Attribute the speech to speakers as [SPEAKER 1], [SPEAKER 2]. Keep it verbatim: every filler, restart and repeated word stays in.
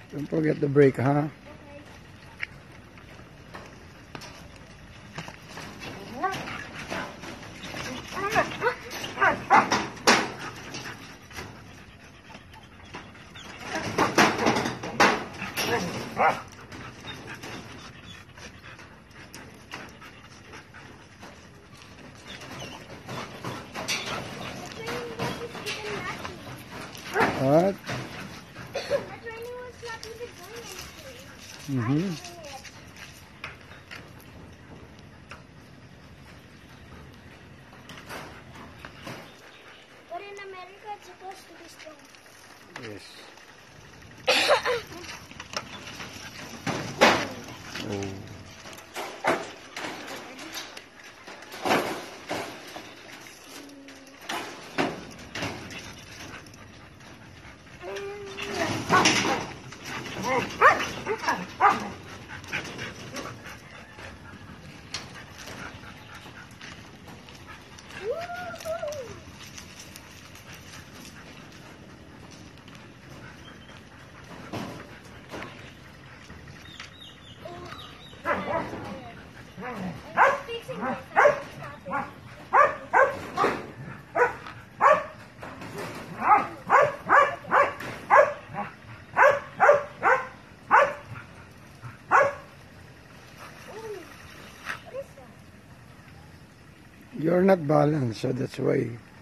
[SPEAKER 1] Don't forget the brake, huh? What? Mm-hmm.
[SPEAKER 2] But in America, it's supposed to be strong.
[SPEAKER 1] Yes. Oh. You're not balanced, so that's why